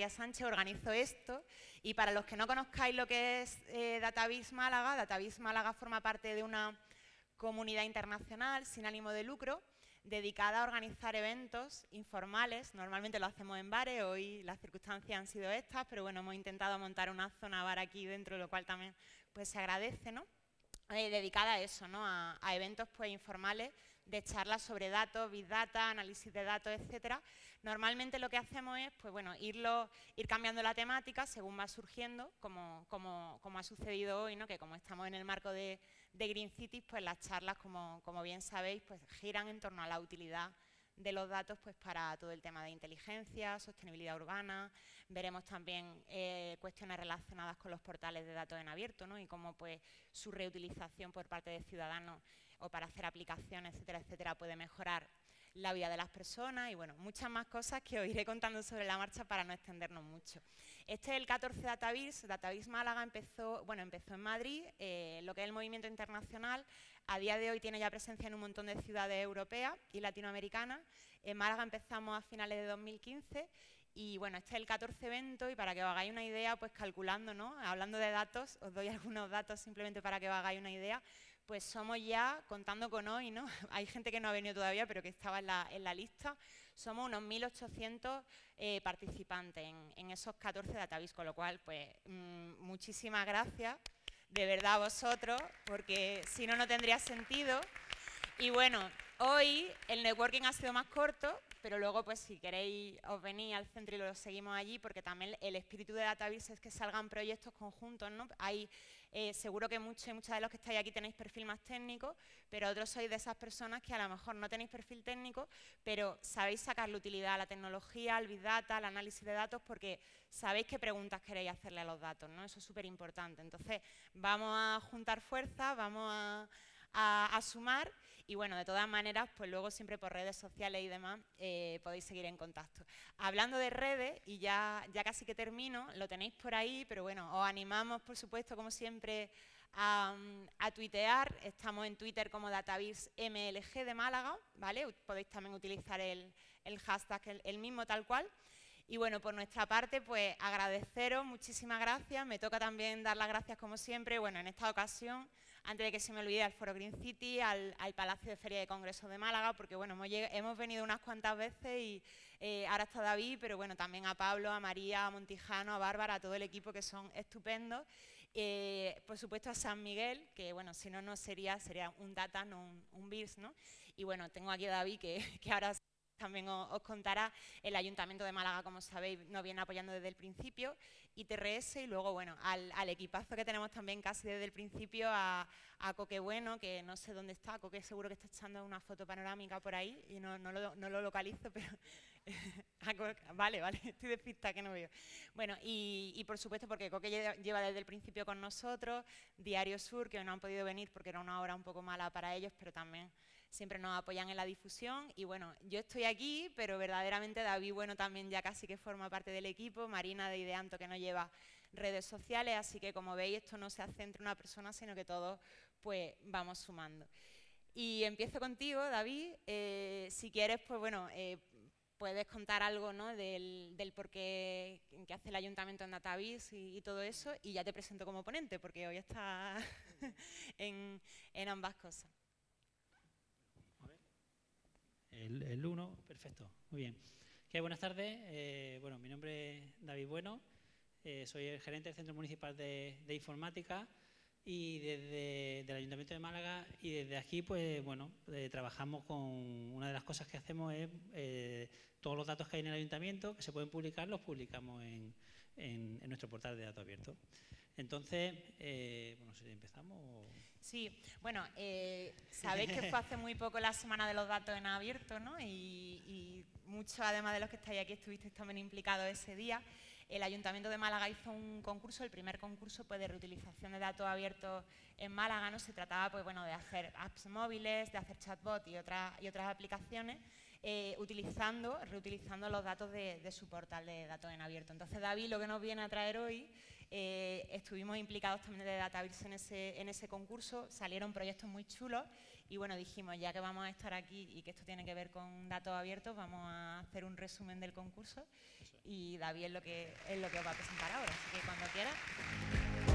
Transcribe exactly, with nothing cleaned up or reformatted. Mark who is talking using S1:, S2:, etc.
S1: María Sánchez, organizo esto. Y para los que no conozcáis lo que es eh, Dataviz Málaga, Dataviz Málaga forma parte de una comunidad internacional sin ánimo de lucro, dedicada a organizar eventos informales. Normalmente lo hacemos en bares, hoy las circunstancias han sido estas, pero bueno, hemos intentado montar una zona bar aquí dentro, lo cual también pues, se agradece, ¿no? Eh, dedicada a eso, ¿no? A, a eventos pues, informales de charlas sobre datos, big data, análisis de datos, etcétera. Normalmente lo que hacemos es pues, bueno, irlo, ir cambiando la temática según va surgiendo, como, como, como ha sucedido hoy, ¿no? Que como estamos en el marco de, de Green Cities, pues las charlas, como, como bien sabéis, pues, giran en torno a la utilidad de los datos pues, para todo el tema de inteligencia, sostenibilidad urbana. Veremos también eh, cuestiones relacionadas con los portales de datos en abierto, ¿no? Y cómo pues, su reutilización por parte de ciudadanos o para hacer aplicaciones, etcétera, etcétera, puede mejorar la vida de las personas y bueno, muchas más cosas que os iré contando sobre la marcha para no extendernos mucho. Este es el catorce Dataviz. Dataviz Málaga empezó, bueno, empezó en Madrid, eh, lo que es el movimiento internacional. A día de hoy tiene ya presencia en un montón de ciudades europeas y latinoamericanas. En Málaga empezamos a finales de dos mil quince y bueno, este es el catorce evento y para que os hagáis una idea, pues calculando, ¿no? Hablando de datos, os doy algunos datos simplemente para que os hagáis una idea. Pues somos ya, contando con hoy, ¿no? Hay gente que no ha venido todavía, pero que estaba en la, en la lista, somos unos mil ochocientos eh, participantes en, en esos catorce Dataviz, con lo cual, pues, mmm, muchísimas gracias, de verdad, a vosotros, porque si no, no tendría sentido. Y bueno, hoy el networking ha sido más corto, pero luego, pues, si queréis, os venís al centro y lo seguimos allí, porque también el espíritu de Dataviz es que salgan proyectos conjuntos, ¿no? Hay, eh, seguro que muchos y muchas de los que estáis aquí tenéis perfil más técnico, pero otros sois de esas personas que a lo mejor no tenéis perfil técnico, pero sabéis sacarle utilidad a la tecnología, al big data, al análisis de datos, porque sabéis qué preguntas queréis hacerle a los datos, ¿no? Eso es súper importante. Entonces, vamos a juntar fuerzas, vamos a, a, a sumar. Y bueno, de todas maneras, pues luego siempre por redes sociales y demás eh, podéis seguir en contacto. Hablando de redes, y ya, ya casi que termino, lo tenéis por ahí, pero bueno, os animamos, por supuesto, como siempre, a, a tuitear. Estamos en Twitter como Dataviz M L G de Málaga, ¿vale? Podéis también utilizar el, el hashtag, el, el mismo tal cual. Y bueno, por nuestra parte, pues agradeceros, muchísimas gracias. Me toca también dar las gracias, como siempre, bueno, en esta ocasión, antes de que se me olvide, al Foro Green City, al, al Palacio de Feria de Congresos de Málaga, porque bueno, hemos, hemos venido unas cuantas veces y eh, ahora está David, pero bueno, también a Pablo, a María, a Montijano, a Bárbara, a todo el equipo que son estupendos. Eh, por supuesto a San Miguel, que bueno, si no, no sería, sería un data, no un, un biz, ¿no? Y bueno, tengo aquí a David, que, que ahora también os, os contará. El Ayuntamiento de Málaga, como sabéis, nos viene apoyando desde el principio, I T R S y luego, bueno, al, al equipazo que tenemos también casi desde el principio, a, a Coque Bueno, que no sé dónde está, Coque seguro que está echando una foto panorámica por ahí y no, no, lo, no lo localizo, pero vale, vale, estoy despistada que no veo. Bueno, y, y por supuesto porque Coque lleva desde el principio con nosotros, Diario Sur, que no han podido venir porque era una hora un poco mala para ellos, pero también siempre nos apoyan en la difusión. Y bueno, yo estoy aquí, pero verdaderamente David Bueno también ya casi que forma parte del equipo, Marina de Ideanto que nos lleva redes sociales, así que como veis esto no se hace entre una persona, sino que todos pues vamos sumando. Y empiezo contigo, David, eh, si quieres, pues bueno, eh, puedes contar algo, ¿no? del, del por qué que hace el Ayuntamiento en Dataviz y, y todo eso, y ya te presento como ponente, porque hoy está en, en ambas cosas.
S2: El, el uno, perfecto, muy bien. ¿Qué? Buenas tardes, eh, bueno, mi nombre es David Bueno, eh, soy el gerente del Centro Municipal de, de Informática y desde del Ayuntamiento de Málaga, y desde aquí, pues bueno, eh, trabajamos con, una de las cosas que hacemos es eh, todos los datos que hay en el Ayuntamiento, que se pueden publicar, los publicamos en, en, en nuestro portal de datos abiertos. Entonces, eh, bueno, si empezamos o...
S1: Sí, bueno, eh, sabéis que fue hace muy poco la Semana de los Datos en Abierto, ¿no? Y, y muchos, además de los que estáis aquí, estuvisteis también implicados ese día. El Ayuntamiento de Málaga hizo un concurso, el primer concurso pues, de reutilización de datos abiertos en Málaga, ¿no? Se trataba pues, bueno, de hacer apps móviles, de hacer chatbot y, otra, y otras aplicaciones, eh, utilizando, reutilizando los datos de, de su portal de datos en abierto. Entonces, David lo que nos viene a traer hoy Eh, estuvimos implicados también de Dataverse en ese, en ese concurso, salieron proyectos muy chulos y bueno, dijimos, ya que vamos a estar aquí y que esto tiene que ver con datos abiertos, vamos a hacer un resumen del concurso y David es lo que, es lo que os va a presentar ahora, así que cuando quiera.